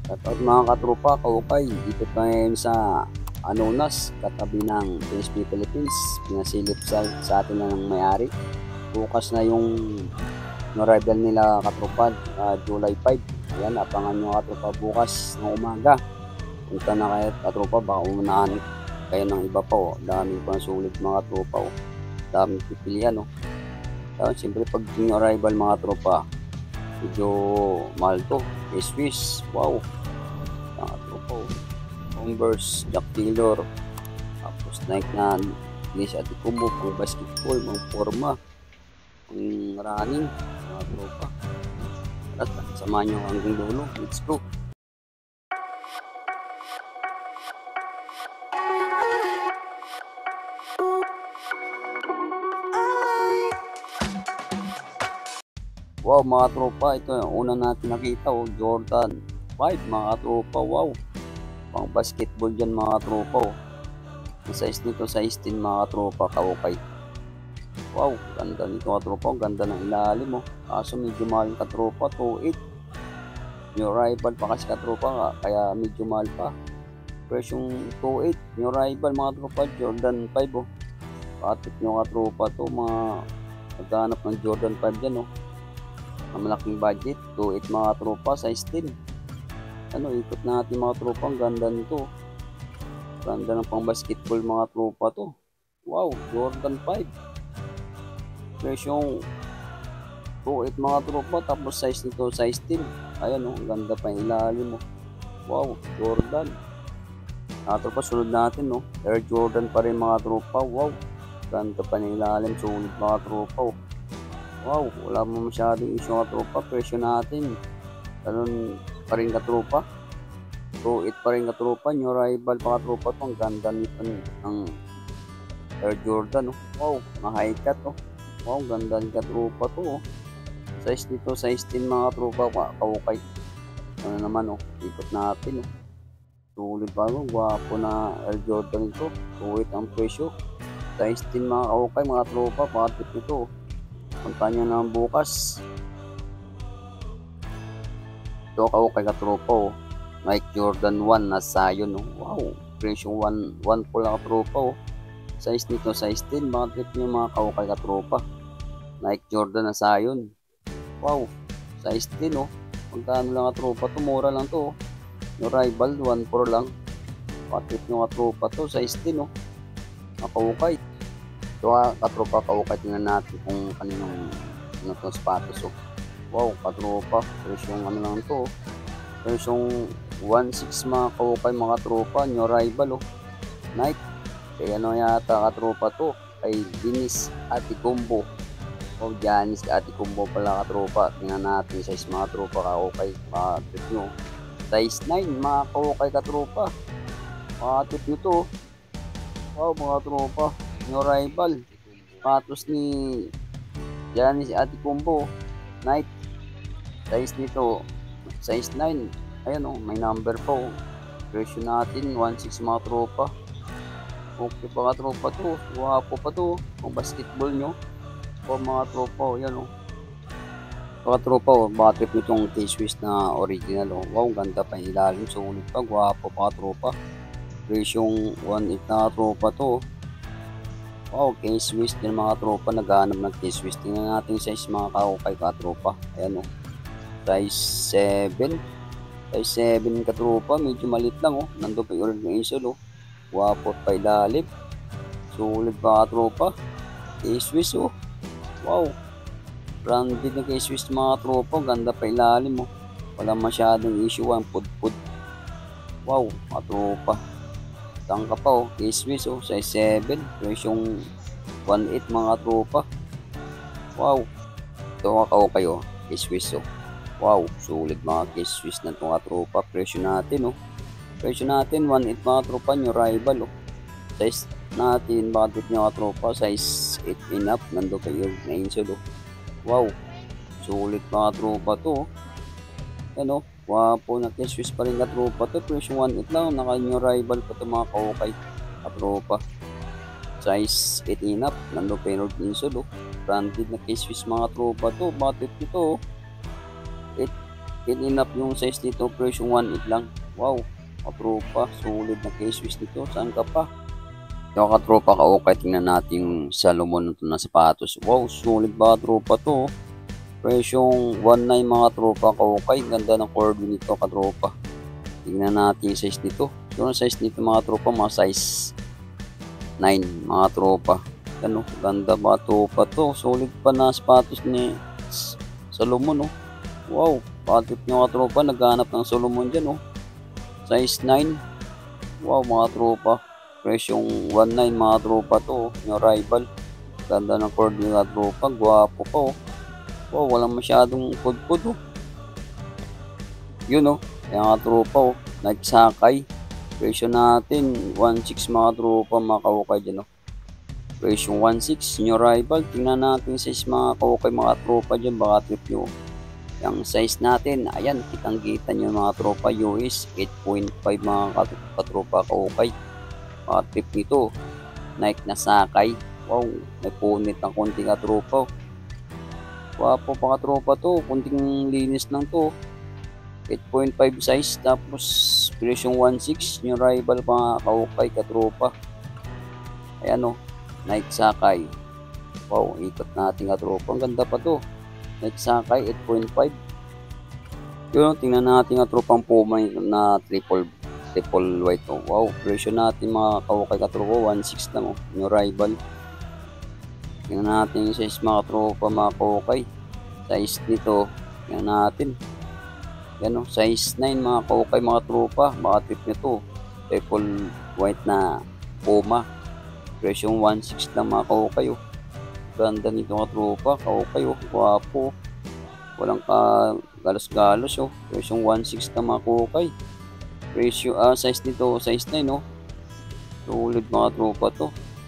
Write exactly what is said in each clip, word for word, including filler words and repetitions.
Shoutout mga katropa, kaukay. Dito tayo ngayon sa Anonas, katabi ng P S P Philippines. Pinasilip sa, sa atin na ng may-ari. Bukas na yung arrival nila katropa, uh, July five. Ayan, abangan nyo katropa bukas ng umaga. Punta na kayo katropa, baka umunahan kayo ng iba pa. Oh. Dami pa sulit mga katropa. Oh. Dami pipilian. Oh. So, siyempre pag yung arrival mga katropa, medyo mahal to. Swiss, wow. Mga tropa, Converse, Jack Taylor, tapos Nike na Liz at Ikumo, pang basketball, pang forma, pang running, mga tropa. At samahan nyo hanggang dulo. Let's go. Wow mga tropa, ito yung una natin nakita, oh, Jordan five mga tropa. Wow, pang basketball dyan mga tropa. Oh. Ang size nito size ten mga tropa, kaukay. Wow, ganda nito mga tropa, ganda ng ilalim. Oh. Kaso medyo mahal ka tropa, two eight. New arrival pa kasi katropa nga, kaya medyo mahal pa. Presyong two eight, new arrival mga tropa, Jordan five. Oh. Patip nyo katropa to, mga naghanap ng Jordan five dyan. Oh. Ang malaking budget, two eight mga tropa, size ten. Ano, ikot natin mga tropa, ang ganda nito. Ganda ng pang basketball mga tropa to. Wow, Jordan five. Presyong two eight mga tropa, tapos size nito size ten. Ayan oh, ang ganda pa yung ilalim oh. Wow, Jordan. Mga tropa, sunod natin oh. Air Jordan pa rin mga tropa. Wow, ganda pa yung ilalim, sulit mga tropa oh. Wow, wala mo masyadong issue mga tropa. Presyo natin ganun pa rin katropa, two eight pa rin katropa. New arrival pa katropa to. Ang ganda nito ng Air Jordan oh. Wow, na-high cut oh. Wow, ganda ni katropa to oh. Size nito size ten mga katropa, kaukay. Ano naman oh, ikot natin oh. Sulit pa oh, gwapo na Air Jordan ito. Two eight ang presyo, size ten mga kaukay mga tropa. Patip nito oh. Punta nyo na bukas. Ito kaukay katropa oh. Nike Jordan one na Zion oh. Wow, presyo one po lang katropa oh. Size nito size ten. Mga trip nyo mga kaukay katropa. Nike Jordan na Zion. Wow, size ten oh. Magkano lang katropa to, mura lang to oh. Yung rival one four lang. Mga trip nyo katropa to, size ten oh. Mga kaukay. So katropa, kaukay, tingnan natin kung kaninong ano itong sapatos oh. Wow katropa, presyong ano lang to oh. Presyong one six mga kaukay mga tropa. New arrival oh, Nike. Kaya ano yata katropa to, ay Giannis Antetokounmpo. Oh, Giannis Antetokounmpo pala katropa. Tingnan natin size mga tropa, kaukay. Pakatip nyo, size nine mga kaukay katropa. Pakatip nyo to. Wow mga tropa, new arrival, patos ni Giannis Antetokounmpo, Nike. Size nito size nine. Ayan oh, may number po. Presyo natin one six mga tropa. Okay pa ka tropa to, guwapo pa to kung basketball nyo o mga tropa oh. Yan oh, mga tropa oh, bakit nitong K-Swiss na original oh. Wow, ganda pa yung ilalim, sulit pa, guwapo pa ka tropa. Presyong one eight na tropa to. Wow, K-Swiss din mga tropa, naghahanap ng K-Swiss. Tingnan natin yung size mga kaukay katropa. Ayan o, size seven. Size seven katropa, medyo malit lang o. Nandun pa yung ng insole o. Wapot pa ilalim. Sulit pa katropa. K-Swiss o. Wow, branded na K-Swiss mga tropa. Ganda pa ilalim o. Wala masyadong issue ang pud-pud. Wow, katropa. Tangka pa oh, K-Swiss oh, size seven, presyong one eight mga tropa. Wow, ito mga kaukay oh, K-Swiss oh. Wow, sulit mga K-Swiss na itong tropa. Presyo natin oh, presyo natin one eight mga tropa. New arrival oh. Size natin, bakit nyo tropa, size eight and up. Nando kayo na insole oh. Wow, sulit mga tropa to oh. Yan oh, wapo na K-Swiss pa rin katropa to. Presyo one eight lang, naka new arrival pa to mga kaukay katropa. Size eight and up, nando kayo insole oh. Branded na K-Swiss mga tropa to. Bakit ito oh, eight Clean up yung size nito, presyo one eight lang. Wow, katropa, solid na K-Swiss nito. Saan ka pa? Yung katropa ka, okay, tingnan natin yung Salomon na sapatos. Wow, solid ba tropa to? Presyong one nine mga tropa ka, okay. Ganda ng cord nito katropa. Tingnan natin yung size nito. Yung size nito mga tropa, mga size nine mga tropa. Ano, ganda ba tropa to? Solid pa na sapatos ni Salomon, oh. Wow, patit nyo mga tropa, naghanap ng Salomon dyan, oh. Size nine. Wow mga tropa. Presyong one nine mga tropa to, oh. Yung rival. Ganda ng cord mga tropa, gwapo pa, oh. Wow, walang masyadong pud-pud, oh. Yun, oh. Yung mga tropa, oh. Nagsakay. Presyo natin, one six mga tropa, mga kawakay dyan, oh. Presyong one six, yung rival. Tingnan natin size mga kawakay, mga tropa dyan, baka trip nyo. Yung size natin, ayan, kitang-kita nyo mga tropa, U S eight point five mga katropa kawakay. Mga trip nito, Nike na sakay. Wow, may punit ng konting katropa. Wapo pa katropa to, kunting linis lang to. eight point five size, tapos presyong one six, yung rival pa kawakay katropa. Ayan, o, Nike sakay. Wow, ikot natin katropa, ang ganda pa to. Nike sakay eight point five. Yun, tingnan natin katropang Puma na triple triple white, oh. Wow, presyo natin mga kawakay katropa, one six lang, oh. Yung rival. Tingnan natin yung size mga tropa mga kawakay. Size nito, tingnan natin. Yan, oh, size nine mga kawakay mga tropa. Baka trip nito, triple white na Puma. Presyong one six lang mga kawakay, oh. Ganda nito mga tropa, kawakay, oh. Guwapo. Walang ka galos-galos, oh. Presyong one six lang mga kawakay. Presyo, ah, size nito, size nine, oh. Solid mga tropa to.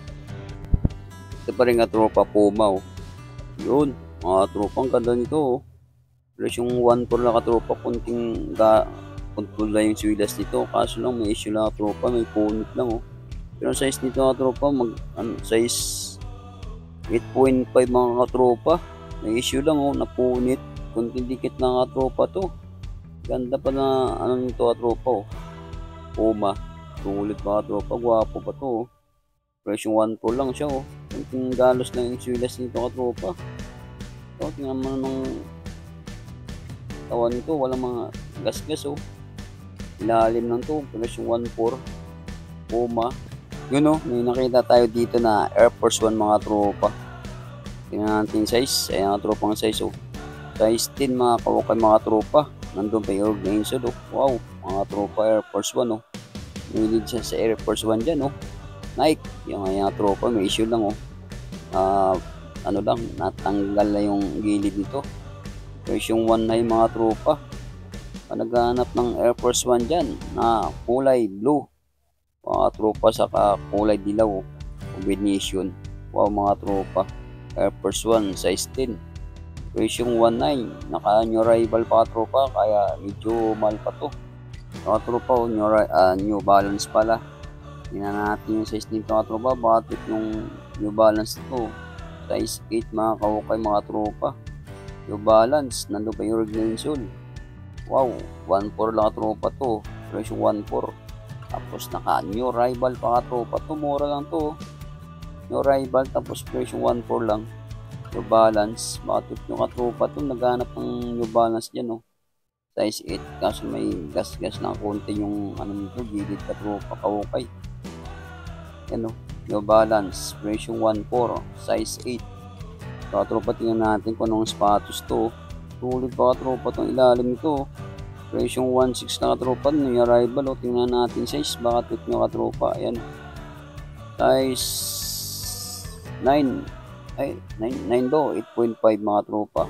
Ito pa rin nga tropa Puma, oh. Yun, mga tropa, ang ganda nito, oh. Presyong one four lang katropa, kunting ga control lang yung swilas nito. Kaso lang may issue lang katropa, may punit lang, oh. Pero size nito katropa, mag ano, size eight point five mga katropa. May issue lang, oh, napunit. Kunting dikit lang katropa to. Ganda pa na ano nito katropa, oh. Puma, sulit pa katropa, gwapo pa to, oh. Presyong one four lang siya, oh. Kunting galos lang yung swilas nito katropa. So, tingnan mo nung tawan nito, walang mga gas-gas, oh. Ilalim lang to, presyong one four. Puma. Yun, oh, may nakita tayo dito na Air Force One mga tropa. Tingnan natin size. Ayan ang tropang size, oh. Size ten mga kawakay mga tropa. Nandun pa yung na insole, oh. Wow, mga tropa Air Force One, oh. May siya sa Air Force One dyan, oh. Nike. Yung ayan tropa, may issue lang, oh. Ah, uh, ano lang, natanggal na yung gilid nito. Presyong one nine mga tropa. Naghahanap ng Air Force One dyan na kulay blue. Mga tropa saka kulay dilaw, oh. Combination. Wow mga tropa. Air Force One size ten. Presyong one nine. Naka new rival pa tropa, kaya medyo mahal pa to. Mga tropa, oh, new, uh, new balance pala. Tingnan natin yung size nito mga tropa. Bakit yung new balance to? Size eight mga kawakay mga tropa. New balance, nandun pa yung rig na insole. Wow, one four lang tropa to. Presyong one four. Tapos naka new rival pa tropa to. Mura lang to. New rival, tapos presyong one four lang. New balance, bakit yung katropa to, naghanap ng new balance dyan, oh. Size eight, kaso may gas-gas na konti yung ano nito, gilid katropa kawakay. Yan, oh, new balance, presyong one four, size eight. Katropa, tingnan natin kung anong sapatos to. Sulit pa katropa itong ilalim nito. Presyong one six na katropa, new arrival, oh. Tingnan natin size, baka tweet nyo katropa. Ayan, size nine. Ay, nine, nine daw, eight point five mga tropa.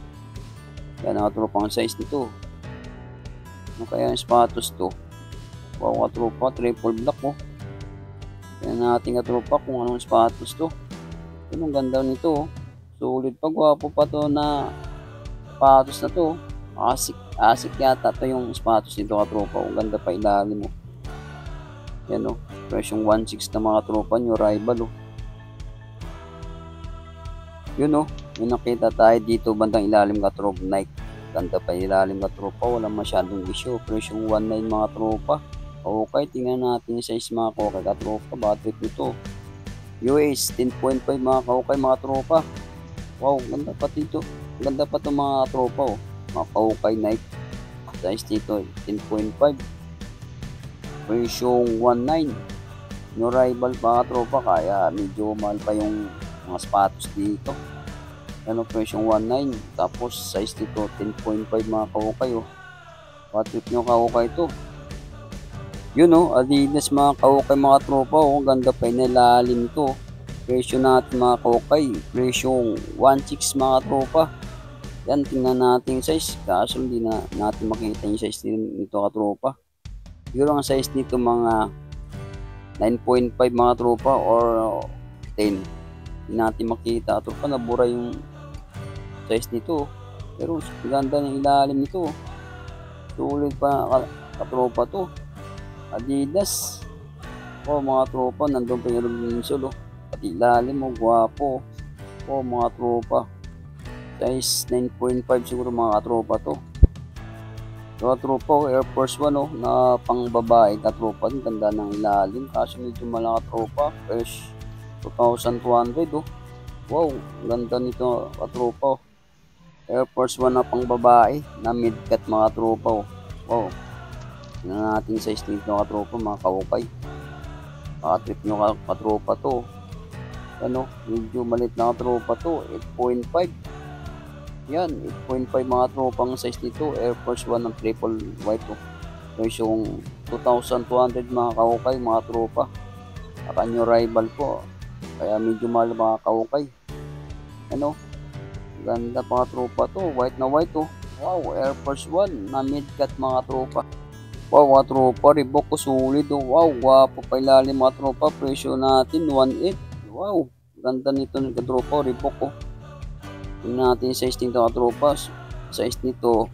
Yan ang tropa ang size nito. Ano kaya yung sapatos to? Wow, katropa, triple black, oh. Yan natin katropa kung anong sapatos to. Yan ang ganda nito, oh. Sulit pa, gwapo pa to na sapatos na to. Asik, asik yata to yung sapatos nito katropa. Ang ganda pa ilalim, oh. Yan, oh, presyong one six na mga tropa, new rival, oh. Yun, oh, may nakita tayo dito bandang ilalim katropa, Nike Ganda pa ilalim ka tropa, wala masyadong issue. Presyong one nine mga tropa. Okay, tingnan natin yung size mga kaukay ka tropa. Battery nito U S ten point five mga kaukay mga tropa. Wow, ganda pa dito. Ganda pa itong mga tropa oh. Mga kaukay Nike. Size dito ten point five. Presyong one nine. New rival pa mga tropa, kaya medyo mahal pa yung mga sapatos dito. Ano, presyong one nine. Tapos size dito ten point five mga kaukay oh. Patrip nyo kaukay ito. Yun oh, Adidas mga kaukay mga tropa oh. Ganda pa yung nilalim ito. Presyo natin mga kaukay, presyong one six mga tropa. Yan, tingnan natin yung size. Kaso hindi na natin makita yung size nito katropa. Siguro ang size nito mga nine point five mga tropa or ten. Hindi natin makita tropa, nabura yung size nito. Pero ganda ng ilalim nito. Sulit pa katropa to. Adidas. Oh mga tropa, nandun pa yung insole oh. Pati ilalim mo, guwapo. Oh mga tropa. Size nine point five siguro mga katropa to. So katropa, Air Force One oh, na pang babae katropa. Ganda ng ilalim. Kaso medyo malaki katropa. Fresh two thousand two hundred oh. Wow, ganda nito katropa. Air Force One na pang babae na mid-cut mga tropa oh. Wow. Tingnan natin size nito katropa mga kaukay. Makatrip nyo katropa to. Ano, medyo malit na katropa to. eight point five. Yan, eight point five mga tropa ang size nito. Air Force One ng triple white to. Presyong two thousand two hundred mga kaukay mga tropa. Saka new rival po. Kaya medyo mahal mga kaukay. Ano, ganda pa mga tropa to. White na white to. Wow, Air Force One na mid-cut mga tropa. Wow, mga tropa, Reebok ko solid oh. Wow, guwapo pa ilalim mga tropa. Presyo natin one eight. Wow, ganda nito ng tropa, Reebok oh. Tingnan natin yung size nito mga tropa. Size nito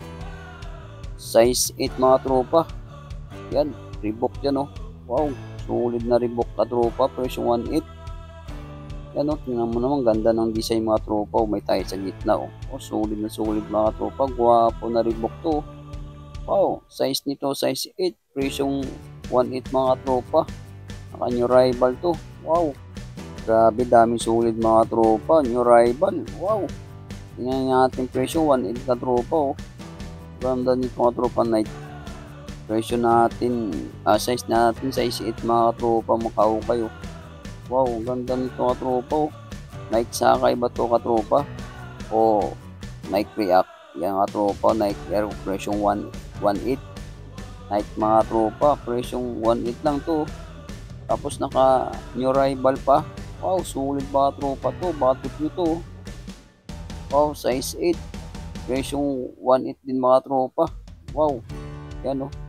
size eight mga tropa. Yan, Reebok yan oh. Wow, solid na Reebok ka tropa. Presyo one eight. Yan o, tingnan mo naman, ganda ng design mga tropa. May tayo sa gitna o. Oh, solid na solid mga tropa. Guwapo na Reebok to. Wow, size nito size eight. Presyong one eight mga tropa. Naka new rival to. Wow, grabe, daming solid mga tropa. New rival. Wow, tingnan natin presyo one eight na tropa o. Ganda nito mga tropa Nike. Presyo natin, ah, size natin size eight mga tropa. Makaukay o. Wow, ganda nito katropa oh. Nike Sakay ba to katropa? O Nike React. Yan katropa, Nike Air presyong one eight. Nike mga tropa, presyong one eight lang to. Tapos naka new rival pa. Wow, sulit ba katropa to? Batot nyo to. Wow, size eight. Presyong one eight din mga tropa. Wow, yan oh.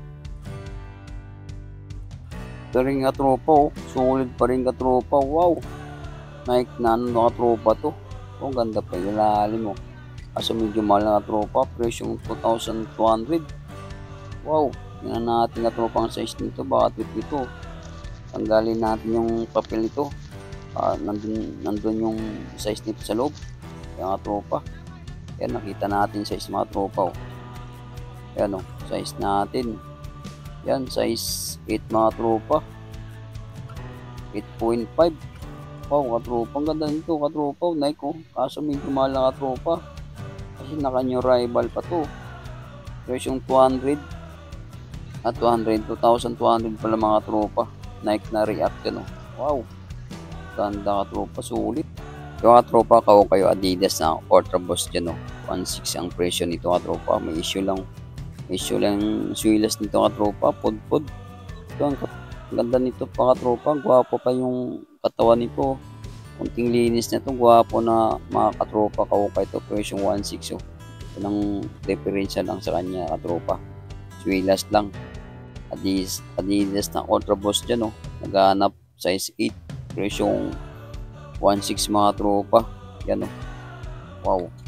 Ito rin nga tropa oh. Solid pa rin ka tropa. Wow, Nike na ano ka tropa to. Oh, ganda pa yung lalim oh. Kaso medyo mahal na ka tropa. Presyong two thousand two hundred. Wow, tingnan natin ka tropa ang size nito. Baka trip ito. Tanggalin natin yung papel nito. Uh, nandun, nandun yung size nito sa loob. Yan ka tropa. Yan, nakita natin size mga tropa oh. Yan oh, size natin. Yan, size eight mga tropa. eight point five. Wow, katropa. Ang ganda nito katropa. Nike oh. Kaso medyo mahal na katropa. Kasi naka new rival pa to. Presyong two hundred. At two hundred. two thousand two hundred pala mga tropa. Nike na React yan oh. Wow, ganda katropa. Sulit. Yung katropa kao kayo Adidas na Ultra Boost dyan oh. one six ang presyo nito katropa. May issue lang. Issue lang suilas nito katropa, pod-pod. Ito ang ganda nito pa katropa. Gwapo pa yung katawan nito. Kunting linis na ito. Gwapo na mga katropa. Kaukay ito. Presyong one six oh. Ito ng diferensya lang sa kanya katropa. Suilas lang. Adidas, Adidas na Ultra Boost dyan oh. Naghanap size eight. Presyong one six mga tropa. Yan oh. Wow.